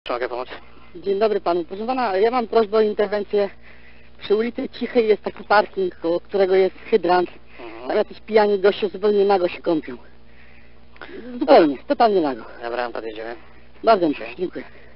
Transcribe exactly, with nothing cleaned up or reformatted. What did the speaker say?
Czy mogę pomóc? Dzień dobry panu. Proszę pana, ja mam prośbę o interwencję. Przy ulicy Cichej jest taki parking, koło którego jest hydrant. Mhm. Tam jacyś pijani goście zupełnie nago się kąpią. Zupełnie, totalnie nago. Dobra, podjedziemy. Bardzo mi się, dziękuję.